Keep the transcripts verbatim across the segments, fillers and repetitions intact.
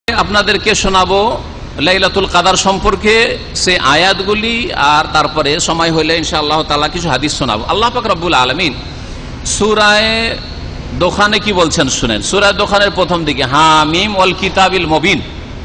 আপনাদেরকে শোনাবো লাইলাতুল কাদার সম্পর্কে সে আয়াতগুলি, আর তারপরে সময় হইলে ইনশাআল্লাহ তাআলা কিছু হাদিস শোনাবো। আল্লাহ পাক রব্বুল আলামিন সূরা দোখানে কি বলছেন শুনেন। সূরা দোখানের প্রথম দিকে হামিম ওয়াল কিতাবিল মুবিন,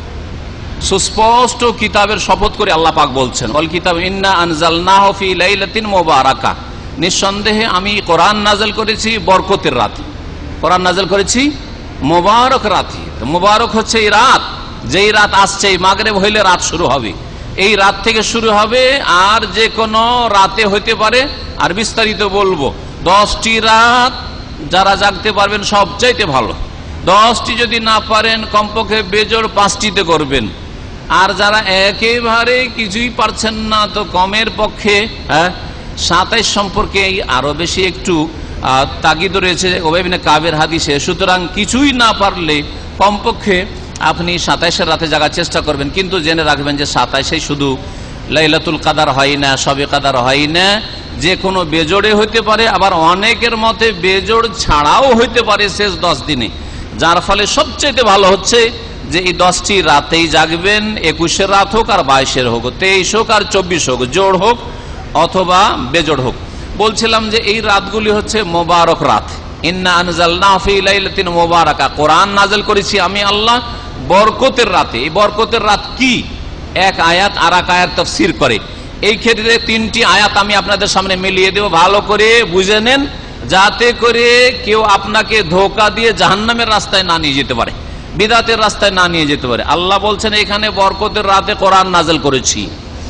সুস্পষ্ট কিতাবের শপথ করে আল্লাহ পাক বলছেন, ওয়াল কিতাব ইন্না আনজালনাহু ফি লাইলাতিন মুবারাকা, নিঃসন্দেহে আমি কোরআন নাযিল করেছি বরকতের রাতে। কোরআন নাযিল করেছি মোবারক রাতে। মোবারক হচ্ছে এই রাত, যেই রাত আসছে, মাগরিব হইলে রাত শুরু হবে, এই রাত থেকে শুরু হবে, আর যে কোনো রাতে হইতে পারে। আর বিস্তারিত বলবো, দশটি রাত যারা জাগতে পারবেন সবচাইতে ভালো, দশটি যদি না পারেন কমপক্ষে বেজোড় পাঁচটিতে করবেন, আর যারা একেবারে কিছুই পারছেন না তো কমের পক্ষে হ্যাঁ সাতাইশ সম্পর্কে আরো বেশি একটু তাগিদ রয়েছে উবাই ইবনে কাবের হাদিসে। সুতরাং কিছুই না পারলে কমপক্ষে আপনি সাতাইশের রাতে জাগার চেষ্টা করবেন, কিন্তু জেনে রাখবেন যে সাতাইশে শুধু লাইলাতুল কাদার হয় না, শবে কাদার হয় না, যে কোনো বেজোড়ে হইতে পারে, আবার অনেকের মতে বেজোড় ছাড়াও হইতে পারে শেষ দশ দিনে। যার ফলে সবচেয়ে ভালো হচ্ছে যে এই দশটি রাতেই জাগবেন, একুশের রাত হোক আর বাইশের হোক, তেইশ হোক আর চব্বিশ হোক, জোড় হোক অথবা বেজোড় হোক। বলছিলাম যে এই রাতগুলি হচ্ছে মোবারক রাত। ইন্না আনজালনাহু ফি লাইলাতিন মুবারাকা, কোরআন নাযিল করেছি আমি আল্লাহ বরকতের রাতে। এই বরকতের রাত কি? এক আয়াত আর এক আয়াত তাফসীর করে। এই ক্ষেত্রে তিনটি আয়াত আমি আপনাদের সামনে মিলিয়ে দেব, ভালো করে বুঝে নেন, যাতে করে কেউ আপনাকে ধোঁকা দিয়ে জাহান্নামের রাস্তায় না নিয়ে যেতে পারে, বিদআতের রাস্তায় না নিয়ে যেতে পারে। আল্লাহ বলছেন এখানে বরকতের রাতে কোরআন নাযিল করেছি।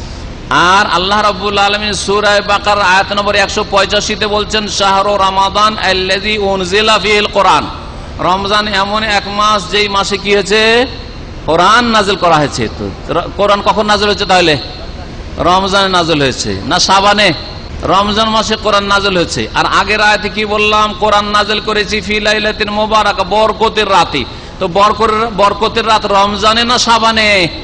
আর আল্লাহ রাব্বুল আলামিন সূরা বাকারা আয়াত নম্বর একশো পঁচাশি তে বলছেন শাহরু রমাদান আল্লাযী উনজিলা ফীহিল কোরআন, রমজান এমন এক মাস যেই মাসে কি হয়েছে কোরআন নাযিল করা হয়েছে। তো কোরআন কখন নাযিল হয়েছে? তাহলে রমজানে নাযিল হয়েছে না শাবানে? রমজান মাসে কোরআন নাযিল হয়েছে। আর আগের আয়াতে কি বললাম? কোরআন নাযিল করেছি ফি লাইলাতিন মুবারাকা, বরকতের রাতে। তো বরকতের বরকতের রাত রমজানে না শাবানে?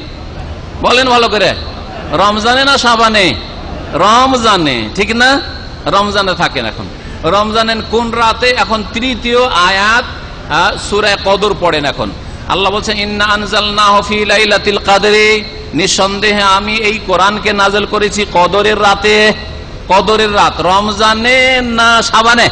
বলেন ভালো করে, রমজানে না শাবানে? রমজানে, ঠিক না? রমজানে থাকেন। এখন রমজানের কোন রাতে? এখন তৃতীয় আয়াত সূরা কদর পড়েন। এখন আল্লাহ বলছেন ইন্না আনজালনাহু ফি লাইলাতিল কদরি, নিঃসন্দেহে আমি এই কোরআনকে নাযিল করেছি কদরের রাতে। কদরের রাত রমজানে না শাবানে?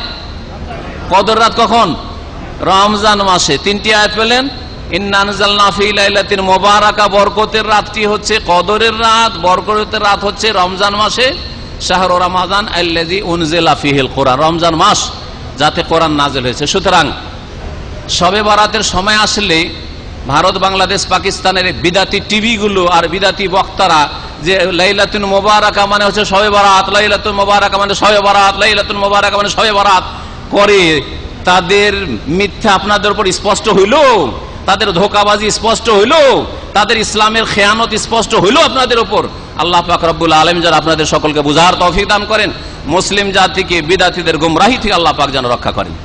কদর রাত কখন? রমজান মাসে। তিনটি আয়াত পেলেন। ইন্না আনজালনাহু ফি লাইলাতিন মুবারাকা, বরকতের রাতটি হচ্ছে কদরের রাত, বরকতের রাত হচ্ছে রমজান মাসে। শাহরু রমাদান আল্লাযী উনজিলা ফীহিল কোরআন, রমজান মাস যাতে কোরআন নাযিল হয়েছে। সুতরাং শবে বরাতের সময় আসলে ভারত, বাংলাদেশ, পাকিস্তানের বিদাতি টিভিগুলো আর বিদাতি বক্তারা যে লাইলাতুল মুবারাকা মানে হচ্ছে শবে বরাত, লাইলাতুল মুবারাকা মানে শবে বরাত, লাইলাতুল মুবারাকা মানে শবে বরাত করে, তাদের মিথ্যা আপনাদের উপর স্পষ্ট হইল, তাদের ধোঁকাবাজি স্পষ্ট হইল, তাদের ইসলামের খেয়ানত স্পষ্ট হইল আপনাদের উপর। আল্লাহ পাক রব্বুল আলামিন যেন আপনাদের সকলকে বুঝার তৌফিক দান করেন, মুসলিম জাতিকে বিদাতীদের গুমরাহি থেকে আল্লাহ পাক যেন রক্ষা করেন।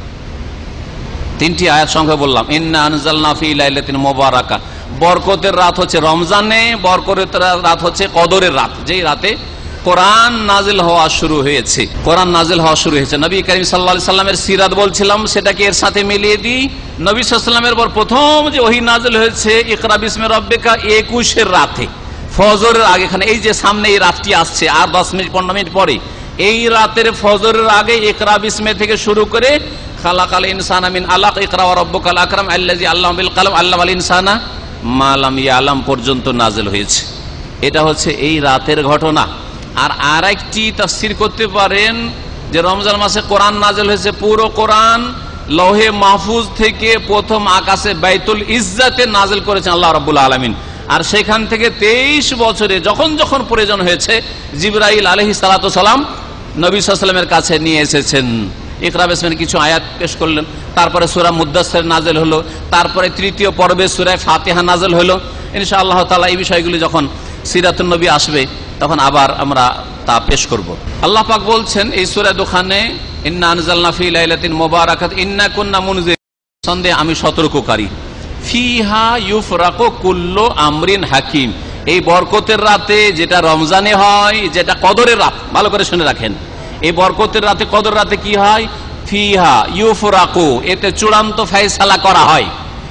তিনটি আয়াত সঙ্গে বললাম, ইন্না আনজালনা ফি লাইলাতিন মুবারাকা, বরকতের রাত হচ্ছে রমজানে, বরকতের রাত হচ্ছে কদরের রাত, যেই রাতে কোরআন নাজিল হওয়া শুরু হয়েছে। কোরআন নাজিল হওয়া শুরু হয়েছে। নবী করিম সাল্লাল্লাহু আলাইহি সাল্লামের সিরাত বলছিলাম, সেটাকে এর সাথে মিলিয়ে দিই। নবী সাল্লাল্লাহু আলাইহি সাল্লামের পর প্রথম যে ওহী নাজিল হয়েছে ইকরা বিসমি রাব্বিকা, একুশের রাতে, ফজরের আগে। এখানে এই যে সামনে এই রাতটি আসছে আর দশ মিনিট পনেরো মিনিট পরে, এই রাতের ফজরের আগে ইকরা বিসমি থেকে শুরু করে খালাকাল ইনসানা মিন আলাক, ইকরা ওয়া রাব্বুকাল আকরাম আল্লাযী আল্লামা বিল কলম আল্লামাল ইনসানা মা লাম ইয়ালাম পর্যন্ত নাজিল হয়েছে। এটা হচ্ছে এই রাতের ঘটনা। আর আরেকটি তাফসীর করতে পারেন যে রমজান মাসে কোরআন নাযিল হয়েছে, পুরো কোরআন লৌহে মাহফুজ থেকে প্রথম আকাশে বাইতুল ইজ্জাতে নাযিল করেছেন আল্লাহ রাব্বুল আলামিন। আর সেখান থেকে তেইশ বছরে যখন যখন প্রয়োজন হয়েছে জিবরাইল আলাইহিস সালাতু সালাম নবী সাল্লাল্লাহু আলাইহি ওয়াসাল্লামের কাছে নিয়ে এসেছেন। ইকরা বিসমির কিছু আয়াত পেশ করলেন, তারপরে সূরা মুদ্দাসসির নাযিল হলো, তারপরে তৃতীয় পর্বে সূরা ফাতিহা নাযিল হলো। ইনশাআল্লাহ তাআলা এই বিষয়গুলি যখন সিরাতুন নবী আসবে তখন আবার আমরা তা পেশ করব। আল্লাহ পাক বলছেন এই সূরা দোখানে, ইন্না আনজালনা ফি লাইলাতিন মুবারাকাত ইন্না কুন্না মুনজির, সন্দেহে আমি সতর্ককারী। ফিহা ইউফরাকু কুল্লু আমরিন হাকিম, এই বরকতের রাতে, যেটা রমজানে হয়, যেটা কদরের রাত, ভালো করে শুনে রাখেন। এই বরকতের রাতে, কদর রাতে কি হয়? ফিহা ইউফরাকু, এতে চূড়ান্ত ফয়সালা করা হয়।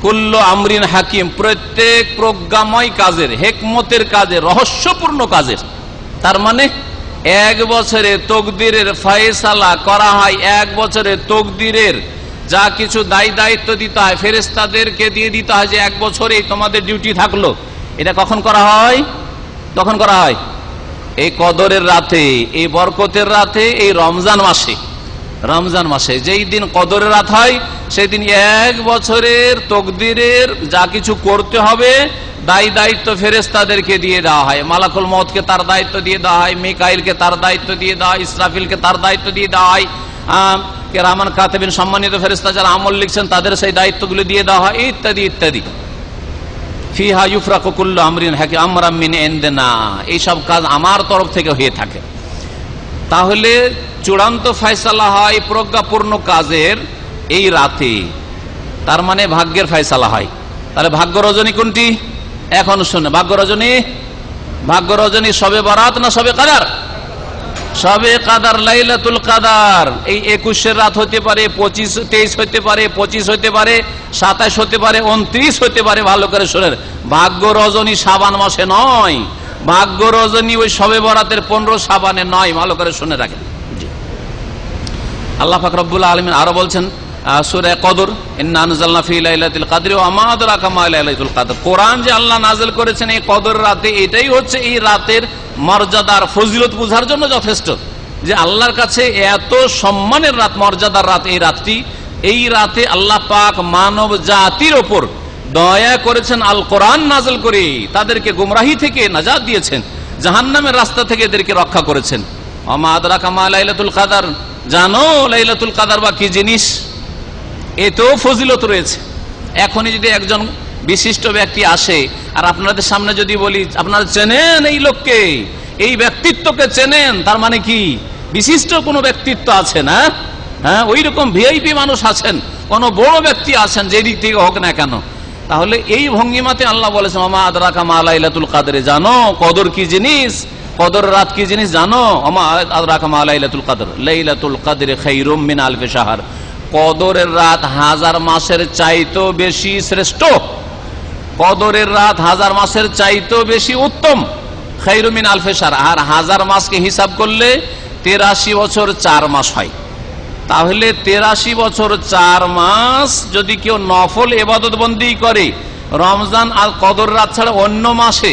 কুল্লু আমরিন হাকিম, প্রত্যেক প্রজ্ঞাময় কাজের, হেকমতের কাজের, রহস্যপূর্ণ কাজের। তার মানে এক বছরে তকদিরের ফয়সালা করা হয়, এক বছরে তকদিরের যা কিছু দায় দায়িত্ব দিতে হয় ফেরেশতাদেরকে দিয়ে দিতে হয় যে এক বছরে তোমাদের ডিউটি থাকলো। এটা কখন করা হয়? কখন করা হয়? এই কদরের রাতে, এই বরকতের রাতে, এই রমজান মাসে। রমজান মাসে যেই দিন কদরের রাত হয় সেই দিন এক বছরের তকদিরের যা কিছু করতে হবে দায়ী দায়িত্ব ফেরেশতাদেরকে দিয়ে দেওয়া হয়। মালাকুল মউতকে তার দায়িত্ব দিয়ে দেওয়া হয়, মিকাইলকে তার দায়িত্ব দিয়ে দেওয়া হয়, ইসরাফিলকে তার দায়িত্ব দিয়ে দেওয়া হয়, কিরামান কাতিবিন সম্মানিত ফেরেশতা যারা আমল লিখছেন তাদের সেই দায়িত্বগুলো দিয়ে দেওয়া হয়, ইত্যাদি ইত্যাদি। ফিহা ইউফরাকু কুল্লু আমরিন হাকিম আমরাম মিন ইনদিনা, এই সব কাজ আমার তরফ থেকে হয়ে থাকে। তাহলে চূড়ান্ত ফয়সালা হয় প্রজ্ঞাপূর্ণ কাজের এই রাতে, তার মানে ভাগ্যের ফয়সালা হয়। তাহলে ভাগ্য রজনী কোনটি? এখন শুনে, ভাগ্য রজনী, ভাগ্য রজনী সবে বরাত না সবে কাদার? সবে কাদার, লাইলাতুল কাদার। এই একুশের রাত হতে পারে, পঁচিশ তেইশ হতে পারে, পঁচিশ হতে পারে, সাতাশ হতে পারে, উনত্রিশ হতে পারে। ভালো করে শোনেন, ভাগ্য রজনী শাবান মাসে নয়, ভাগ্য রজনী ওই সবে বরাতের পনেরো শাবানে নয়। ভালো করে শুনে রাখেন। আল্লাহ পাক রব্বুল আলামিন আরো বলছেন সূরা কদর, ইন্না আনজালনা ফি লাইলাতুল কদরি ওয়া মা আদরাকা মা লাইলাতুল কদর। কোরআন যে আল্লাহ নাযিল করেছেন এই কদর রাতে, এটাই হচ্ছে এই রাতের মর্যাদার ফজিলত বোঝার জন্য যথেষ্ট যে আল্লাহর কাছে এত সম্মানের রাত, মর্যাদার রাত এই রাতটি। এই রাতে আল্লাহ পাক মানব জাতির ওপর দয়া করেছেন, আল কোরআন নাযিল করে তাদেরকে গুমরাহি থেকে নাজাত দিয়েছেন, জাহান্নামের রাস্তা থেকে এদেরকে রক্ষা করেছেন। ওয়া মা আদরাকা মা লাইলাতুল কদর, জানো লাইলাতুল কদর বা কি জিনিস? এতেও ফজিলত রয়েছে। এখনই যদি একজন বিশিষ্ট ব্যক্তি আসে আর আপনাদের সামনে যদি বলি আপনারা চেনেন এই লোককে, এই ব্যক্তিত্বকে চেনেন, তার মানে কি বিশিষ্ট কোনো ব্যক্তিত্ব আছে না? হ্যাঁ, ওই রকম ভিআইপি মানুষ আছেন, কোন বড় ব্যক্তি আছেন যে দিক থেকে হোক না কেন, তাহলে এই ভঙ্গিমাতে আল্লাহ বলেছেন ওয়া মা আদরাকা মা লাইলাতুল কদর, জানো কদর কি জিনিস, কদর রাত কি জিনিস জানো? ওয়া মা আদরাকা মা লাইলাতুল কদর, লাইলাতুল কদর খায়রুম মিন আলফি শাহর, কদরের রাত হাজার মাসের চাইতেও বেশি শ্রেষ্ঠ, কদরের রাত হাজার মাসের চাইতেও বেশি উত্তম। খায়রুম মিন আলফি শাহর, আর হাজার মাসকে হিসাব করলে তেরাশি বছর চার মাস হয়। তাহলে তেরাশি বছর চার মাস যদি কেউ নফল ইবাদত বন্দি করে রমজান আর কদর রাত ছাড়া অন্য মাসে,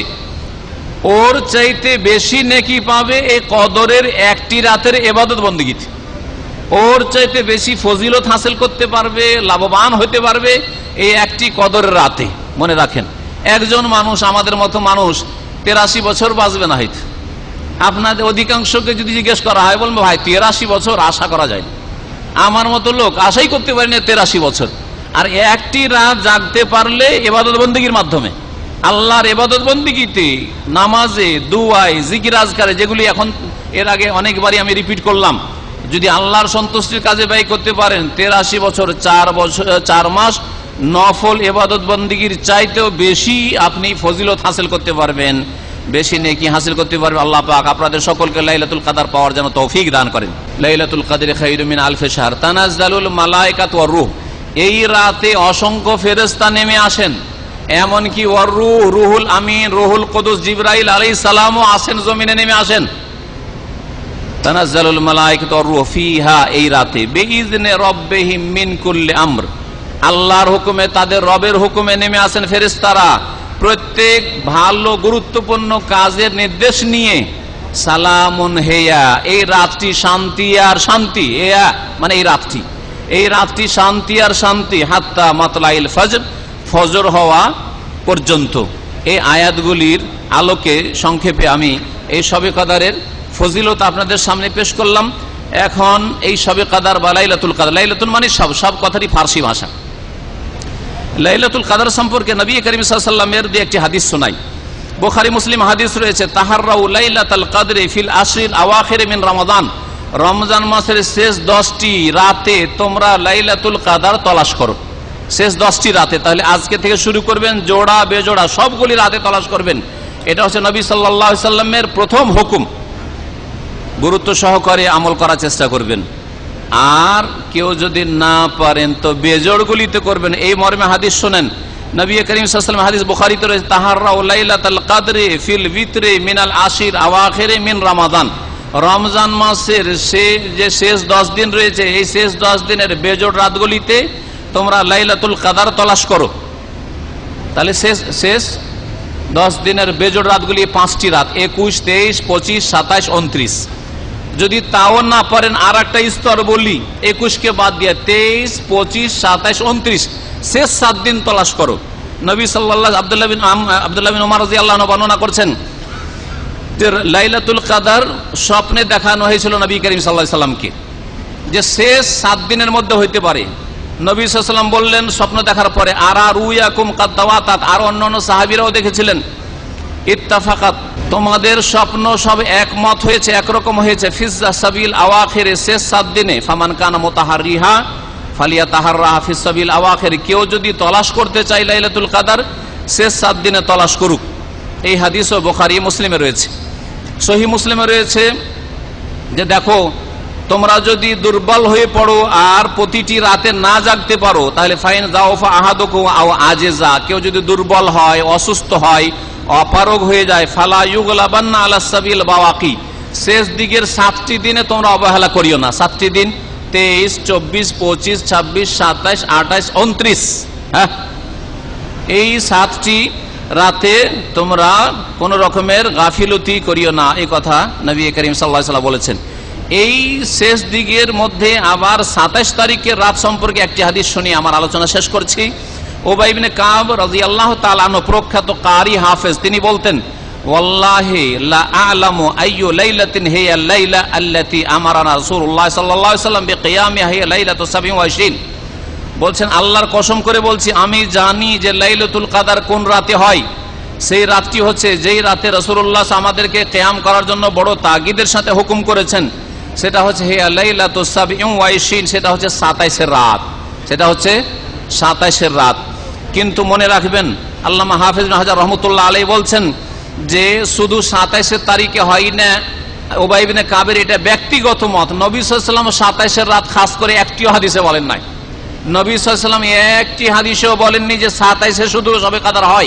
ওর চাইতে বেশি নেকি পাবে এই কদরের একটি রাতের ইবাদত বন্দিগিতে। ওর চাইতে বেশি ফজিলত হাসিল করতে পারবে, লাভবান হতে পারবে এই একটি কদরের রাতে। মনে রাখেন, একজন মানুষ, আমাদের মতো মানুষ তেরাশি বছর বাঁচবে না হয়তো। আপনাদের অধিকাংশকে যদি জিজ্ঞেস করা হয় বলবো ভাই তেরাশি বছর আশা করা যায় না, আমার মতো লোক আশাই করতে পারি না তেরাশি বছর। আর একটি রাত জাগতে পারলে ইবাদত বন্দিগির মাধ্যমে, আল্লাহর ইবাদত বন্দিগিতে, নামাজে, দুআয়, জিকির আজকারে, যেগুলি এখন এর আগে অনেকবারই আমি রিপিট করলাম, যদি আল্লাহর সন্তুষ্টির কাজে ব্যয় করতে পারেন তেরাশি বছর চার বছর চার মাস নফল ইবাদত বন্দিগির চাইতেও বেশি আপনি ফজিলত হাসিল করতে পারবেন, বেশি নেকি হাসিল করতে পারবেন। আল্লাহ পাক আপনাদের সকলকে লাইলাতুল কদর পাওয়ার জন্য তৌফিক দান করেন। লাইলাতুল কদরি খায়রুম মিন আলফি শাহর, তানাজ্জালুল মালায়েকাতু ওয়ার রূহ, এই রাতে অসংখ্য ফেরেশতা নেমে আসেন, এমনকি ওয়ার রূহ, রুহুল আমিন, রুহুল কুদুস জিবরাইল আলাইহিস সালামও আসেন, জমিনে নেমে আসেন। তানাজ্জালুল মালায়েকাতু ওয়ার রূহ ফিহা, এই রাতে বিইজনি রাব্বিহিম মিন কুল্লি আমর, আল্লাহর হুকুমে, তাদের রবের হুকুমে নেমে আসেন ফেরেশতারা প্রত্যেক ভালো গুরুত্বপূর্ণ কাজের নির্দেশ নিয়ে। সালামুন হেয়া, এই রাতটি শান্তি আর শান্তি, এয়া মানে এই রাতটি, এই রাতটি শান্তি আর শান্তি, হাত্তা মাতলাইল ফজর, ফজর হওয়া পর্যন্ত। এই আয়াতগুলির আলোকে সংক্ষেপে আমি এই শবে কদরের ফজিলত আপনাদের সামনে পেশ করলাম। এখন এই শবে কদর বা লাইলাতুল কদর, লাইলাতুল মানে সব, সব কথারই ফার্সি ভাষা। লাইলাতুল কদর সম্পর্কে নবী করিম সাল্লাল্লাহু আলাইহি ওয়াসাল্লামের দিয়ে একটি হাদিস শোনাই, বুখারী মুসলিম হাদিস রয়েছে, তাহাররাউ লাইলাতুল কদরি ফিল আশরিল আওয়াখির মিন রমাদান, রমজান মাসের শেষ দশটি রাতে তোমরা লাইলাতুল কদর তলাশ করো, শেষ দশটি রাতে। তাহলে আজকে থেকে শুরু করবেন, জোড়া বেজোড়া সবগুলি রাতে তলাশ করবেন। এটা হচ্ছে নবী সাল্লাল্লাহু আলাইহি ওয়াসাল্লামের প্রথম হুকুম, গুরুত্ব সহকারে আমল করার চেষ্টা করবেন। আর কেউ যদি না পারেন তো বেজোড়গুলিতে করবেন। এই মর্মে হাদিস শোনেন, নবী করিম সাল্লাল্লাহু আলাইহি ওয়াসাল্লাম হাদিস বুখারীতে রয়েছে, তাহাররাউ লাইলাতাল কদরি ফিল ভিতরি মিনাল আশির আওয়াখিরি মিন রমাদান। রমজান মাসের সে যে শেষ দশ দিন রয়েছে, এই শেষ দশ দিনের বেজোড় রাতগুলিতে তোমরা লাইলাতুল কদর তলাশ করো। তাহলে শেষ শেষ দশ দিনের বেজোড় রাতগুলি পাঁচটি রাত, একুশ, তেইশ, পঁচিশ, সাতাইশ, উনত্রিশ। যদি তাও না পারেন আর একটা স্তর বলি, একুশকে বাদ দিয়ে তেইশ, পঁচিশ, সাতাইশ, উনত্রিশ, শেষ সাত দিন তলাশ করো। নবী সাল্লাল্লাহু আব্দুল্লাহ বিন আব্দুল্লাহ বিন উমর রাদিয়াল্লাহু আনহু বর্ণনা করছেন যে লাইলাতুল কদর স্বপ্নে দেখানো হয়েছিল নবী করিম সাল্লাল্লাহু আলাইহি সাল্লামকে, যে শেষ সাত দিনের মধ্যে হইতে পারে। নবী সাল্লাল্লাহু আলাইহি সাল্লাম বললেন স্বপ্ন দেখার পরে, আরা রুয়াকুম কাদ তাওয়াতাত, আর অন্যান্য সাহাবীরাও দেখেছিলেন, ইত্তাফাকাত, তোমাদের স্বপ্ন সব একমত হয়েছে, একরকম হয়েছে, ফিজ সাবিল আওয়াখিরে, শেষ সাত দিনে, ফামান কানা মুতাহাররিহা ফালিয়াতাহাররা ফিস সাবিল আওয়াখির, কেউ যদি তলাশ করতে চায় লাইলাতুল কদর শেষ সাত দিনে তলাশ করুক। এই হাদিসও বুখারী মুসলিমে রয়েছে। সহিহ মুসলিমে রয়েছে যে দেখো, তোমরা যদি দুর্বল হয়ে পড়ো আর প্রতিটি রাতে না জাগতে পারো, তাহলে ফাইন যাওফা আহাদুকুম আও আজেজা, কেউ যদি দুর্বল হয়, অসুস্থ হয়, অপারগ হয়ে যায়, ফালা ইউগলাবান্না আলা সাবিল বাওয়াকি, শেষ দিকের সাতটি দিনে তোমরা অবহেলা করিও না। সাতটি দিন তেইশ, চব্বিশ, পঁচিশ, ছাব্বিশ, সাতাইশ, আঠাইশ, উনত্রিশ, হ্যাঁ, এই সাতটি রাতে তোমরা কোন রকমের গাফিলতি করিও না, এই কথা নবী করিম সাল্লাল্লাহু আলাইহি ওয়াসাল্লাম বলেছেন। এই শেষ দিকের মধ্যে আবার সাতাইশ তারিখের রাত সম্পর্কে একটি হাদিস শুনি আমার আলোচনা শেষ করছি। উবাই ইবনে কাব রাদিয়াল্লাহু তাআলা আনহু, প্রখ্যাত কারি হাফেজ, তিনি বলতেন, ওয়াল্লাহি লা আ'লামু আইয়ু লাইলাতিন হিয়া লাইলা আল্লাতী আমারানা রাসূলুল্লাহ সাল্লাল্লাহু আলাইহি ওয়াসাল্লাম বিকিয়ামিহা হিয়া লাইলাতু সাবঈন ওয়া ইশরিন। বলছেন আল্লাহর কসম করে বলছি, আমি জানি যে লাইলাতুল কদর কোন রাতে হয়। সেই রাতটি হচ্ছে যেই রাতে রাসূলুল্লাহ আমাদেরকে কিয়াম করার জন্য বড় তাগিদের সাথে হুকুম করেছেন, সেটা হচ্ছে হিয়া লাইলাতু সাবঈন ওয়া ইশরিন, সেটা হচ্ছে সাতাইশের রাত, সেটা হচ্ছে সাতাইশের রাত। কিন্তু মনে রাখবেন, আল্লামা হাফেজ ইবনে হাজার রহমাতুল্লাহ আলাইহি বলছেন যে শুধু সাতাইশের তারিখে হয় না। উবাই ইবনে কাবের এটা ব্যক্তিগত মত, নবী সাল্লাল্লাহু আলাইহি ওয়াসাল্লাম সাতাইশের রাত খাস করে একটিও হাদিসে বলেন নাই। নবী সাল্লাল্লাহু আলাইহি ওয়াসাল্লাম একটি হাদিসেও বলেননি যে সাতাইশে শুধু শবে কদর হয়,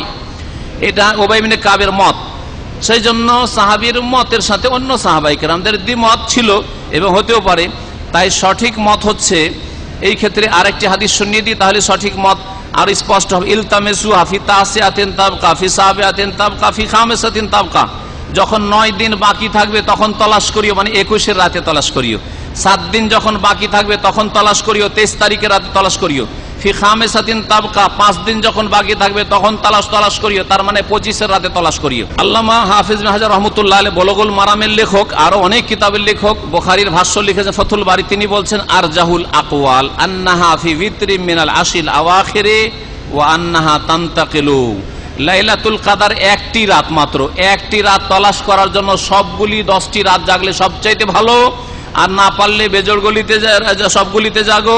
এটা উবাই ইবনে কাবের মত। সেই জন্য সাহাবীর মতের সাথে অন্য সাহাবায়ে কেরামদের দ্বিমত ছিল এবং হতেও পারে। তাই সঠিক মত হচ্ছে, এই ক্ষেত্রে আরেকটি হাদিস শুনিয়ে দিই, তাহলে সঠিক মত আর স্পষ্ট হবে। ইলতামিসু ফি তাসিআতিন তাবকা ফি সাবিআতিন তাবকা ফি খামিসাতিন তাবকা, যখন নয় দিন বাকি থাকবে তখন তলাশ করিও, মানে একুশের রাতে তলাশ করিও। সাত দিন যখন বাকি থাকবে তখন তলাশ করিও, তেইশ তারিখের রাতে তলাশ করিও। ফি খামিসাতিন তাবকা, পাঁচ দিন যখন বাকি থাকবে তখন তলাশ তলাশ করিও, তার মানে পঁচিশের রাতে তলাশ করিও। আল্লামা হাফিজ ইবনে হাজার রহমাতুল্লাহ আলাইহি বুলুগুল মারামের লেখক, আরো অনেক কিতাবের লেখক, বুখারীর ভাষ্য লিখেছেন ফাথুল বারী, তিনি বলছেন আরজাহুল আকওয়াল আন্নাহা ফি ভিতরি মিনাল আশিল আওয়াখিরি ওয়া আন্নাহা তানতাকিলু। লাইলাতুল কদর একটি রাত মাত্র, একটি রাত তলাশ করার জন্য সবগুলি দশটি রাত জাগলে সবচাইতে ভালো, আর না পারলে বেজোড়গুলিতে সবগুলিতে জাগো।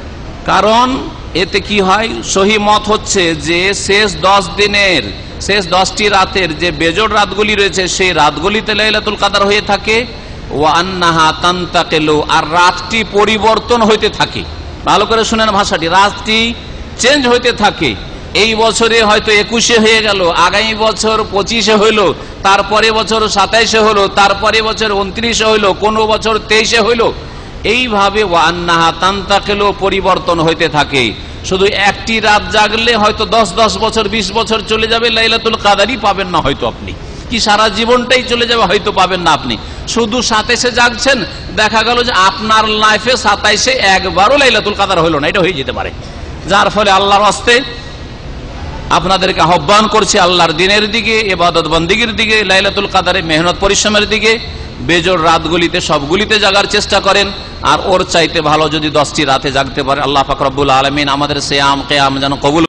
কারণ এতে কি হয়, সহি মত হচ্ছে যে শেষ দশ দিনের শেষ দশটি রাতের যে বেজোড় রাতগুলি রয়েছে সেই রাতগুলিতে লাইলাতুল কদর হয়ে থাকে। ওয়া আন্নাহা তানতাকিলু, আর রাতটি পরিবর্তন হইতে থাকে। ভালো করে শুনেন ভাষাটি, রাতটি চেঞ্জ হইতে থাকে। এই বছরে হয়তো একুশে হয়ে গেল, আগামী বছর পঁচিশে হইলো, তারপরে বছর সাতাইশে হলো, তারপরে বছর উনত্রিশে হইলো, কোনো বছর তেইশে হইলো। এইভাবে ওয়া আন্নাহা তানতাকিলু, পরিবর্তন হইতে থাকে। শুধু একটি রাত জাগলে হয়তো দশ দশ বছর বিশ বছর চলে যাবে, লাইলাতুল কদরই পাবেন না হয়তো আপনি, কি সারা জীবনটাই চলে যাবে হয়তো পাবেন না আপনি। শুধু সাতাইশে জাগছেন, দেখা গেল যে আপনার লাইফে সাতাইশে একবারও লাইলাতুল কদর হইল না, এটা হয়ে যেতে পারে। যার ফলে আল্লাহর হস্তে আপনাদেরকে আহ্বান করছি আল্লাহর দিনের দিকে, ইবাদত বন্দেগীর দিকে, লাইলাতুল কদরে মেহনত পরিশ্রমের দিকে। বেজোড় রাতগুলিতে সবগুলিতে জাগার চেষ্টা করেন, আর ওর চাইতে ভালো যদি দশটি রাতে জাগতে পারে। আল্লাহ পাক রব্বুল আলামিন আমাদের সিয়াম কিয়াম যেন কবুল